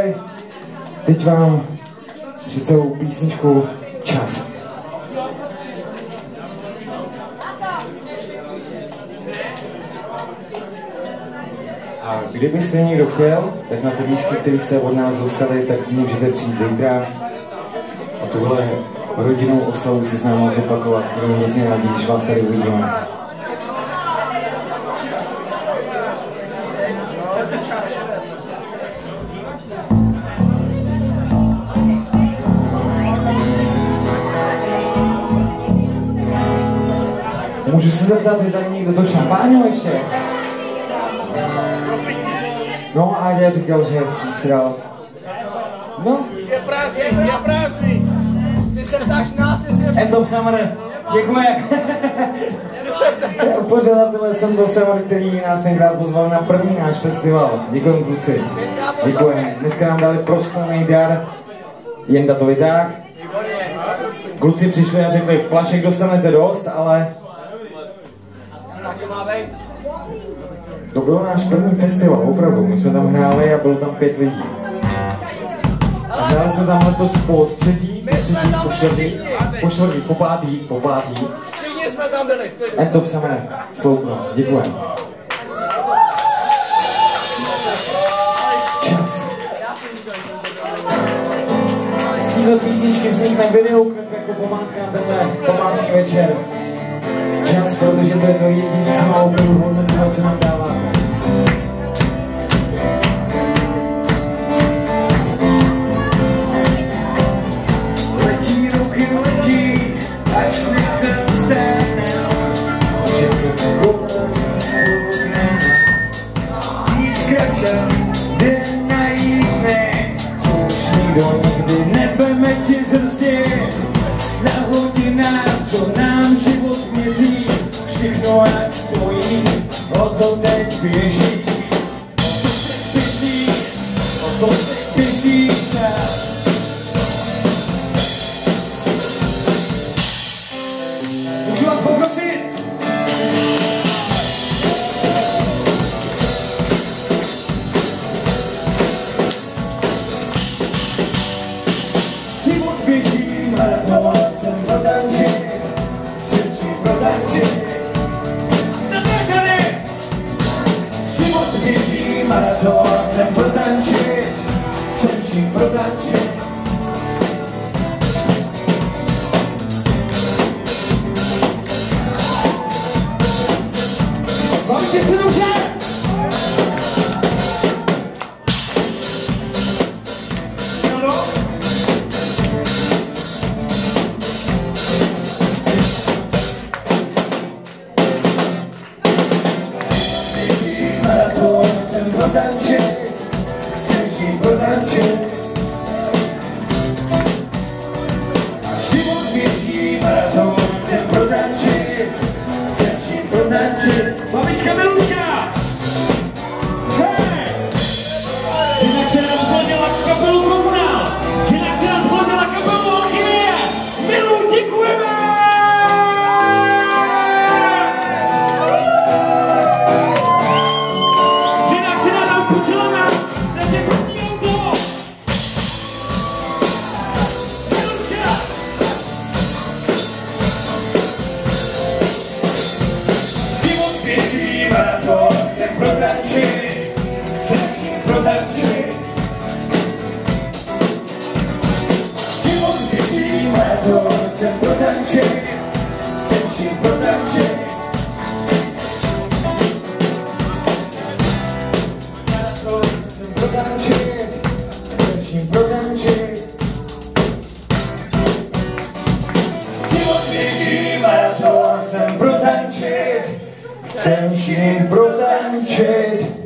Teď vám představu písničku Čas. A kdybyste někdo chtěl, tak na ty lístky, které jste od nás dostali, tak můžete přijít zítra a tuhle rodinnou oslavu si s námi zopakovat. Budeme hrozně rádi, když vás tady uvidíme. Můžu se zeptat, je tady někdo to šampáňo ještě? No a já říkal, že si dal. No. Je prázdný. Ty se ptáš nás, jestli je... End of Summer. Děkuje. Pořadatelé jsem byl Summer, který nás tenkrát pozval na první náš festival. Děkujeme, kluci. Děkujeme. Dneska nám dali proslavený dar. Jenda to vytáh. Kluci přišli a řekli, flašek dostanete dost, ale... To byl náš první festival, opravdu. My jsme tam hráli a bylo tam 5 lidí. A hráli jsme tam letos po třetí, po čtvrtý, po pátý. Všichni jsme tam byli. End of Summer, Sloupno, děkujeme. Čas. Z téhle písničky vznikne videoklip jako památka na tenhle památný večer. Čas, protože to je to jediné, co má opravdu hodnotu, co nám dáváte. Letí ruky, letí, až nechcem stát, že to kolem spolkne. Získá čas, jde najít ne, co už nikdo nikdy neveme ti zrstě. Na hodinách, co nám život měří, všechno ať stojí, o to teď běží. O to teď běží čas. Můžu vás poprosit? Život běží, maraton, chcem protančit, chcem si protančit. Život běží, maraton, chcem protančit, chcem si protančit. Bavíte se dobře? Protančit, chceš jí protančit. Život běží, maraton, chcem protančit, chceš jí protančit. Babička Miluška! Hej! Žena, která splnila kapelu Komunál! Žena, která splnila kapelu Alchymie! Milu, děkujeme! Chcem protančit, chceš protančit. Život běží, maraton, chcem protančit, chceš protančit. Maraton, chcem protančit, chceš protančit. Život běží, maraton, chcem protančit, chcem si protančit.